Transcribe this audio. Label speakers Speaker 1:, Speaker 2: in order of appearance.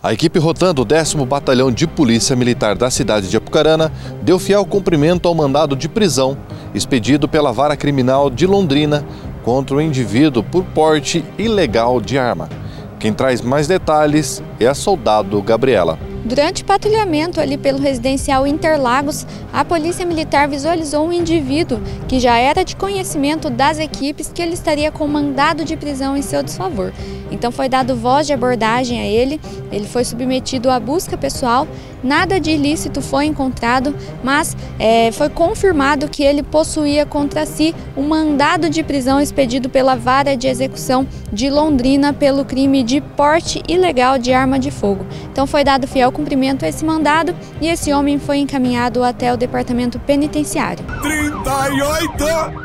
Speaker 1: A equipe Rotan do 10º Batalhão de Polícia Militar da cidade de Apucarana deu fiel cumprimento ao mandado de prisão expedido pela Vara Criminal de Londrina contra o indivíduo por porte ilegal de arma. Quem traz mais detalhes é a soldado Gabriela.
Speaker 2: Durante patrulhamento ali pelo residencial Interlagos, a Polícia Militar visualizou um indivíduo que já era de conhecimento das equipes que ele estaria com mandado de prisão em seu desfavor. Então foi dado voz de abordagem a ele foi submetido à busca pessoal, nada de ilícito foi encontrado, mas foi confirmado que ele possuía contra si um mandado de prisão expedido pela Vara de Execução de Londrina pelo crime de porte ilegal de arma de fogo. Então foi dado fiel cumprimento a esse mandado e esse homem foi encaminhado até o departamento penitenciário.
Speaker 3: 38!